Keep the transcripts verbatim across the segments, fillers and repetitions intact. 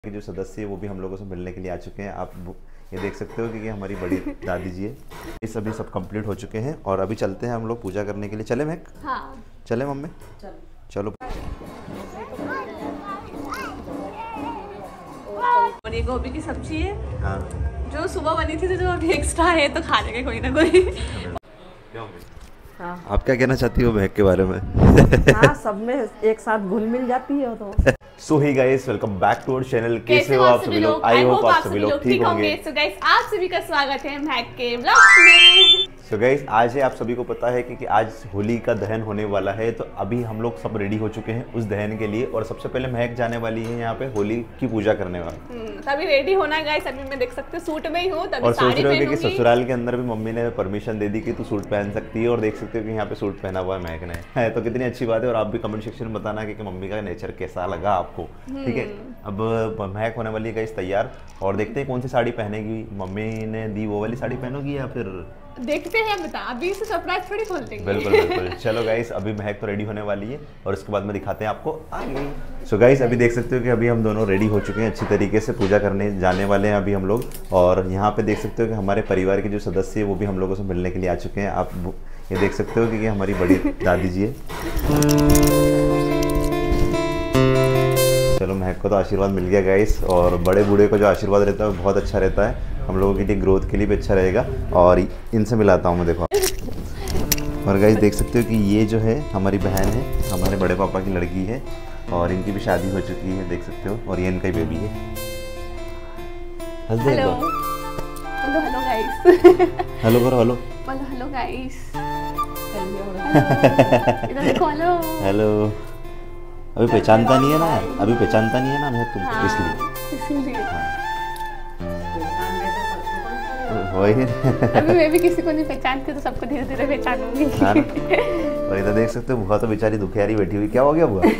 के जो सदस्य है वो भी हम लोगों से मिलने के लिए आ चुके हैं। आप ये देख सकते हो कि ये हमारी बड़ी दादी जी है। ये सभी सब कंप्लीट हो चुके हैं और अभी चलते हैं हम लोग पूजा करने के लिए। चले महक? हाँ। चले मम्मी? चलो चलो। और ये गोभी की सब्जी है। हाँ। जो सुबह बनी थी तो जो अभी एक्स्ट्रा है तो खा लेंगे कोई ना कोई। हाँ। आप क्या कहना चाहती हो महक के बारे में? हाँ, सब में एक साथ घुल मिल जाती है तो। So hi guys, welcome back to our channel. कैसे हो आप सभी लोग? आई होप आप सभी लोग ठीक होंगे। सो गाइस, आप सभी का स्वागत है महक के ब्लॉग्स में। सो गाइस, आज है, आप सभी को पता है कि, कि आज होली का दहन होने वाला है, तो अभी हम लोग सब रेडी हो चुके हैं उस दहन के लिए। और सबसे पहले महक जाने वाली है यहाँ पे होली की पूजा करने वाली। तभी रेडी होना है गाइस। अभी मैं देख सकते हो सूट में ही हूँ, तभी और सोच साड़ी रहे हो कि पहनूंगी। ससुराल के अंदर भी मम्मी ने परमिशन दे दी कि तू सूट पहन सकती है, और देख सकते हो कि यहाँ पे सूट पहना हुआ है महक ने, है तो कितनी अच्छी बात है। और आप भी कमेंट सेक्शन में बताना कि, कि मम्मी का नेचर कैसा लगा आपको, ठीक है। अब महक होने वाली है गाइस तैयार, और देखते हैं कौन सी साड़ी पहनेगी। मम्मी ने दी वो वाली साड़ी पहनोगी या फिर देखते हैं, बता अभी से सरप्राइज थोड़ी खोल देंगे। बिल्कुल बिल्कुल। चलो गाइस, अभी महक तो रेडी होने वाली है और उसके बाद में दिखाते हैं आपको आगे। सो गाइस, अभी देख सकते हो कि अभी हम दोनों रेडी हो चुके हैं, अच्छी तरीके से पूजा करने जाने वाले हैं अभी हम लोग। और यहाँ पे देख सकते हो कि हमारे परिवार के जो सदस्य है वो भी हम लोगों से मिलने के लिए आ चुके हैं। आप ये देख सकते हो कि ये हमारी बड़ी दादी जी है। चलो, महक को तो आशीर्वाद मिल गया गाइस, और बड़े बूढ़े को जो आशीर्वाद रहता है वो बहुत अच्छा रहता है, हम लोगों के लिए ग्रोथ के लिए भी अच्छा रहेगा। और इनसे मिलाता हूँ मैं, देखो। और गाइस देख सकते हो कि ये जो है हमारी बहन है, हमारे बड़े पापा की लड़की है, और इनकी भी शादी हो चुकी है, देख सकते हो। और ये इनका ही बेबी है। Hello hello hello guys. Hello करो, हेलो हेलो हेलो गाइस। इधर देखो, हेलो हेलो। अभी पहचानता नहीं है ना, अभी पहचानता नहीं है ना मैं तुमको, हाँ, इसलिए इसलिए वही। अभी मैं भी किसी को नहीं पहचानती, तो सबको धीरे धीरे पहचानूंगी। हाँ ना? और इधर देख सकते हो बुआ तो बेचारी दुखियारी बैठी हुई। क्या हो गया बुआ?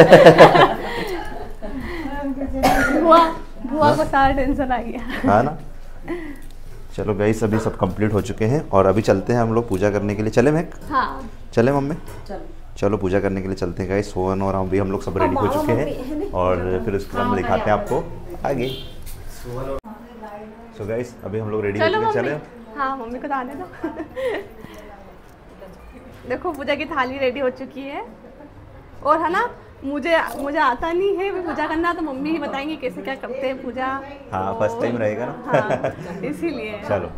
बुआ बुआ को सारा टेंशन आ गया। हाँ ना। चलो गाइस, अभी सब कंप्लीट हो चुके हैं और अभी चलते हैं हम लोग पूजा करने के लिए। चले महक? हाँ। चले मम्मी? चलो चलो पूजा करने के लिए चलते हैं गाइस। सोहन और हम भी हम लोग सब रेडी हो चुके हैं, और फिर उसके बाद में दिखाते हैं आपको आगे। सो गाइस, अभी हम लोग रेडी हो चुके हैं। चले? हाँ, मम्मी को तो आने दो। देखो, पूजा की थाली रेडी हो चुकी है। और है ना, मुझे मुझे आता नहीं है पूजा करना, तो मम्मी ही बताएंगी कैसे क्या करते हैं पूजा। हाँ, फर्स्ट टाइम रहेगा ना। हाँ, इसीलिए चलो।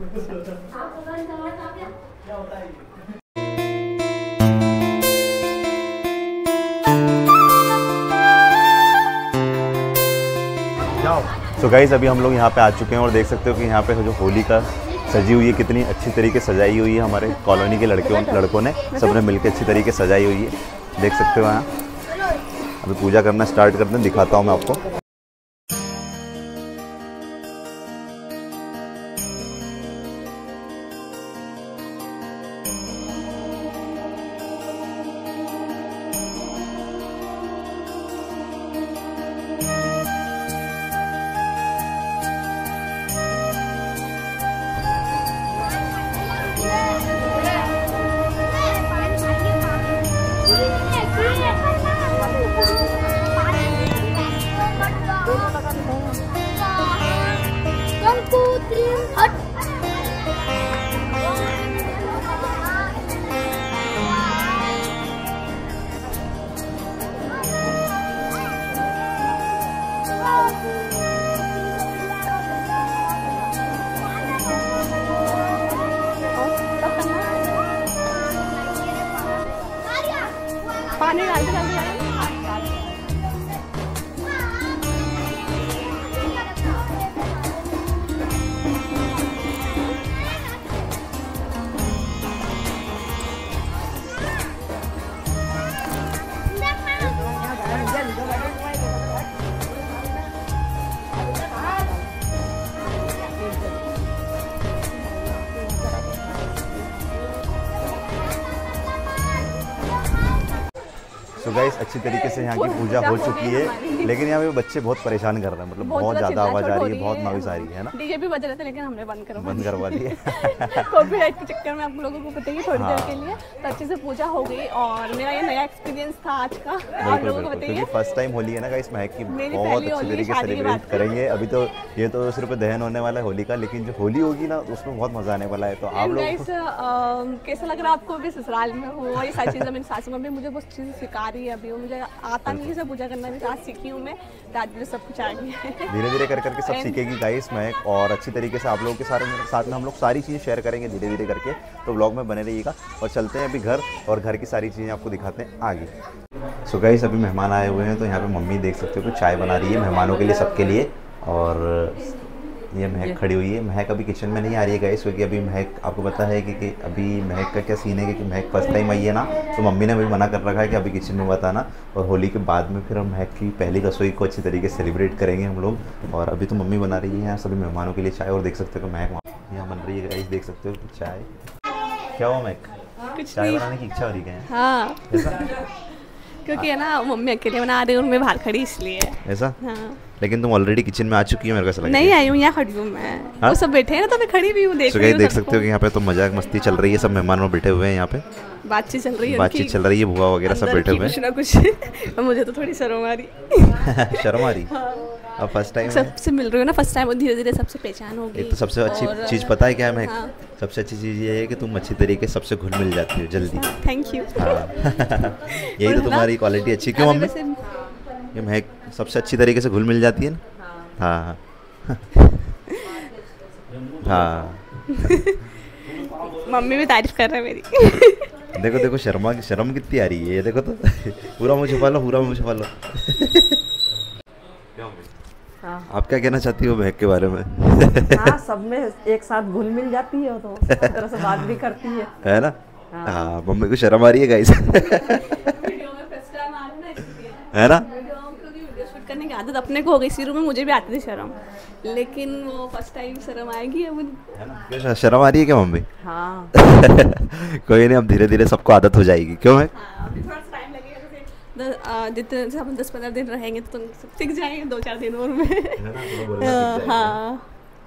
सो so गाइस, अभी हम लोग यहाँ पे आ चुके हैं और देख सकते हो कि यहाँ पे जो होली का सजी हुई है, कितनी अच्छी तरीके से सजाई हुई है। हमारे कॉलोनी के लड़कों लड़कों ने सबने मिलकर अच्छी तरीके से सजाई हुई है, देख सकते हो। यहाँ अभी पूजा करना स्टार्ट करते हैं, दिखाता हूँ मैं आपको। सो गाइस अच्छी तरीके से यहाँ की पूजा हो चुकी है, लेकिन यहाँ पे बच्चे बहुत परेशान कर रहे हैं, मतलब बहुत ज़्यादा आवाज़ आ रही है, बहुत नॉइज़ आ रही है ना। डीजे भी बज रहे थे लेकिन हमने बंद करवा बंद करवा दिए कॉपीराइट के चक्कर में आप लोगों को बताइए थोड़ी देर के लिए। तो अच्छे से पूजा हो गई और मेरा ये नया एक्सपीरियंस था आज का, आप लोगों को बताइए। क्योंकि फर्स्ट टाइम होली है ना गाइस, महक की बहुत अच्छी तरीके से सेलिब्रेट करेंगे। अभी तो ये तो सिर्फ दहन होने वाला है होली का, लेकिन जो होली होगी ना उसमें बहुत मजा आने वाला है। तो आप लोग कैसा लग रहा है आपको? भी ससुराल में हो ये सारी चीज़ें, मेरी सासू माँ भी मुझे बहुत चीज़ें सिखा रही है। अभी मुझे आता नहीं है पूजा करना, भी आज सीखी हूँ मैं, तो आज मुझे सब कुछ आ गया है। धीरे धीरे कर करके सब सीखेगी गाइस महक, और अच्छी तरीके से आप लोगों के सारे साथ में हम लोग सारी चीज़ें शेयर करेंगे धीरे धीरे करके। तो ब्लॉग में बने रहिएगा और चलते हैं अभी घर, और घर की सारी चीज़ें आपको दिखाते हैं आगे। सो गाइस अभी मेहमान आए हुए हैं, तो यहाँ पे मम्मी देख सकते हो कि चाय बना रही है मेहमानों के लिए, सबके लिए। और ये महक खड़ी हुई है। महक अभी किचन में नहीं आ रही है गाइस, क्योंकि अभी महक आपको पता है कि, कि अभी महक का क्या सीन है कि महक फर्स्ट टाइम आई है ना, तो मम्मी ने अभी मना कर रखा है कि अभी किचन में मत आना। और होली के बाद में फिर हम महक की पहली रसोई को अच्छी तरीके से सेलिब्रेट करेंगे हम लोग। और अभी तो मम्मी बना रही है यहाँ सभी मेहमानों के लिए चाय, और देख सकते हो कि महक वहाँ यहाँ बन रही है गाइस, देख सकते हो चाय। क्या हुआ महक, चाय बनाने की इच्छा हो रही है? हाँ क्योंकि है ना मम्मी अकेले बना रही हूँ, मैं बाहर खड़ी इसलिए ऐसा। हाँ। लेकिन तुम ऑलरेडी किचन में आ चुकी हो, मेरे को ऐसा लग रहा है। नहीं आई हूँ, यहाँ खड़ी हूँ मैं। हाँ? वो सब बैठे हैं ना, तो मैं खड़ी भी हूँ, देख रही हूँ। देख सकते हो कि यहाँ पे तो मजाक मस्ती चल रही है, सब मेहमान में बैठे हुए हैं, यहाँ पे बातचीत चल रही है, बातचीत चल रही है, बुआ वगैरह सब बैठे हुए हैं। कुछ ना कुछ मुझे तो थोड़ी शर्म आ रही शर्म आ रही। अब फर्स्ट टाइम सबसे मिल रही हो ना, फर्स्ट टाइम, धीरे धीरे सबसे पहचान होगी। एक तो सबसे अच्छी चीज़ पता है क्या है महक? हाँ। सबसे अच्छी चीज़ ये है कि तुम अच्छी तरीके से सबसे घुल मिल जाती हो जल्दी। Thank you. यही तो तुम्हारी क्वालिटी अच्छी। क्यों मम्मी? ये महक सबसे अच्छी तरीके से घुल मिल जाती है ना। हाँ हाँ मम्मी भी तारीफ कर रहे हैं मेरी। देखो देखो शर्मा की शर्म कितनी आ रही है, ये देखो तो पूरा मुँह छुपा लो, पूरा मुँह छुपा लो। हाँ। आप क्या कहना चाहती हो महक के बारे में? हाँ, सब में एक साथ घुल मिल जाती है, तो एक तरह से बात भी करती है, है ना। हाँ, हाँ मम्मी को शर्म आ रही है गाइस। है ना, करने की आदत अपने को हो गई, शुरू में मुझे भी आती थी शर्म, लेकिन वो फर्स्ट टाइम शर्म आएगी अब। क्यों शर्म आ रही है क्या मम्मी? हाँ। कोई नहीं, अब धीरे धीरे सबको आदत हो जाएगी। क्यों है? हाँ, अभी थोड़ा टाइम लगेगा, जितने हम दस पंद्रह दिन रहेंगे तो तुम सब सीख जाएंगे, दो चार दिन और में। हाँ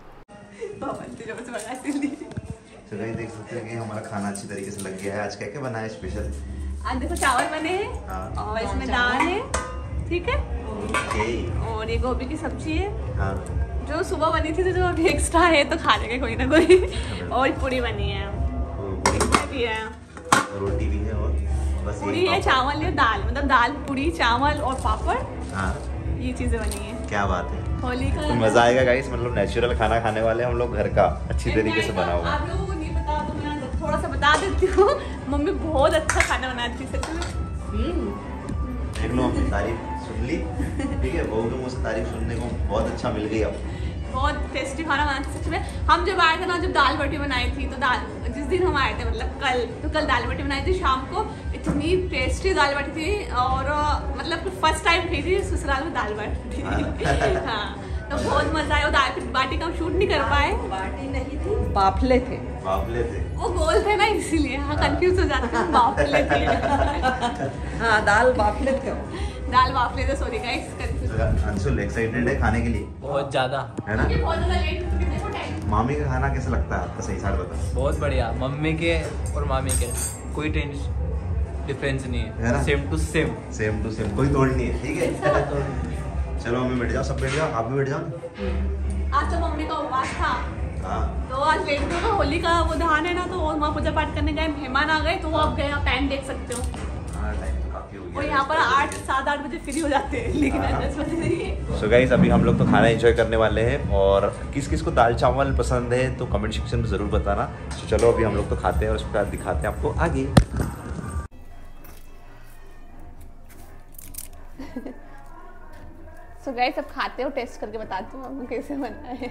तो गाइस देख सकते हैं कि हमारा खाना अच्छी तरीके से लग गया है। आज क्या क्या बना है स्पेशल? आज देखो चावल बने हैं। हाँ। और इसमें दाल है, ठीक है, और ये गोभी की सब्जी है। हाँ। जो सुबह बनी थी तो जो अभी एक्स्ट्रा है तो खा लेंगे कोई ना कोई। और पूरी बनी है, भी है, रोटी भी है, और बस पूरी है, चावल है, दाल, मतलब दाल पूरी चावल और पापड़। हाँ। ये चीजें बनी है। क्या बात है, होली का तो मजा आएगा गाइस। मतलब नेचुरल खाना खाने वाले हम लोग, घर का अच्छी तरीके से बना हुआ। आप लोगों को नहीं पता तो मैं थोड़ा सा बता देती हूँ, मम्मी बहुत अच्छा खाना बनाती है सच में। देख लो, अपनी तारीफ सुन ली, ठीक है, बहू के मुँह से तारीफ सुनने को बहुत अच्छा मिल गई। अब बहुत टेस्टी खाना बनाते सच में। हम जब आए थे ना, जब दाल बाटी बनाई थी, तो दाल जिस दिन हम आए थे, मतलब कल, तो कल दाल बाटी बनाई थी शाम को, इतनी टेस्टी दाल बाटी थी। और मतलब फर्स्ट टाइम खाई थी ससुराल में दाल बाटी। हाँ, तो बहुत मजा आया। दाल बाटी का हम शूट नहीं कर पाए, बाटी नहीं थी, बाफले थे। बाफले थे, वो गोल थे ना, इसीलिए हाँ कंफ्यूज हो जाते हैं। बाफले थे। हाँ, दाल बाफले थे, दाल बाफले थे, sorry guys, confuse. Anshul excited है खाने के लिए बहुत ज्यादा, है ना। बहुत ज्यादा लेट हो गया, देखो टाइम। मामी का खाना कैसा लगता है आपको? सही साथ बताओ। बहुत बढ़िया, मम्मी के और मामी के कोई टेंशन डिफरेंस नहीं है, है ना? Same to same same to same, कोई तोड़ नहीं है, ठीक है। चलो मम्मी बैठ जाओ, सब बैठ जाओ, आप भी बैठ जाओ। आज तो मम्मी का उपवास था। हाँ। तो आज लेट हो गया, होली का वो दहन है ना, तो वहाँ पूजा पाठ करने गए, मेहमान आ गए, तो वो अब गए, आप टाइम देख सकते हो। हाँ, टाइम तो काफी हो गया। और यहाँ पर आठ सात आठ बजे फ्री हो जाते हैं, लेकिन आज दस बजे नहीं। सो गाइस अभी हम लोग तो खाना एंजॉय करने वाले हैं, और किस किस को दाल चावल पसंद है तो कमेंट सेक्शन में ज़रूर बताना। तो चलो अभी हम लोग तो खाते हैं और उसके बाद दिखाते हैं आपको आगे। सो गाइस अब खाते हो, टेस्ट करके बताती हूँ आपको कैसे बना है।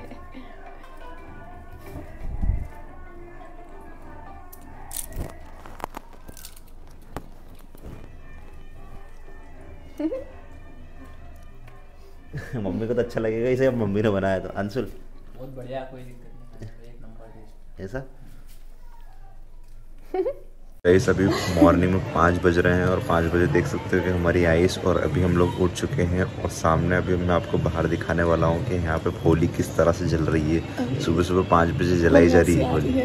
मम्मी को तो अच्छा लगेगा इसे, अब मम्मी ने बनाया तो। अंशुल बहुत बढ़िया, कोई दिक्कत नहीं, एक नंबर टेस्ट। ऐसा गाइस अभी मॉर्निंग में पाँच बज रहे हैं और पाँच बजे देख सकते हो कि हमारी आइस और अभी हम लोग उठ चुके हैं और सामने अभी मैं आपको बाहर दिखाने वाला हूँ कि यहाँ पे होली किस तरह से जल रही है। सुबह सुबह पाँच बजे जलाई जा रही है होली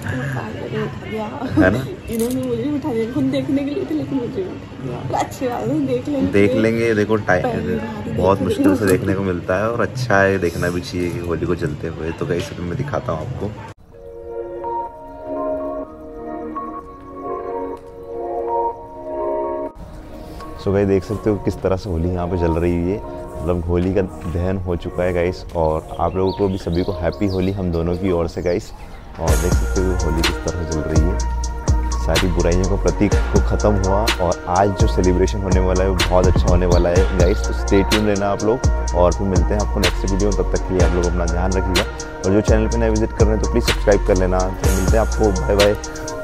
है ना। इन्होंने मुझे उठा दिया, खुद देखने के लिए थे लेकिन मुझे अच्छी बात है, देख लेंगे देख लेंगे। देखो टाइम बहुत मुश्किल से देखने को मिलता है और अच्छा है, देखना भी चाहिए कि होली को जलते हुए। तो गाइस अभी मैं दिखाता हूँ आपको। सो गाइस देख सकते हो किस तरह से होली यहाँ पे जल रही है। मतलब होली का दहन हो चुका है गाइस और आप लोगों को भी सभी को हैप्पी होली हम दोनों की ओर से गाइस। और देख सकते हो होली किस तरह जल रही है, सारी बुराइयों का प्रतीक को ख़त्म हुआ और आज जो सेलिब्रेशन होने वाला है वो बहुत अच्छा होने वाला है गाइस। तो स्टे ट्यून रहना आप लोग और फिर मिलते हैं आपको नेक्स्ट वीडियो में। तब तक के लिए आप लोग अपना ध्यान रखिएगा और जो चैनल पे नए विजिट कर रहे हैं तो प्लीज़ सब्सक्राइब कर लेना। तो मिलते हैं आपको, बाय बाय।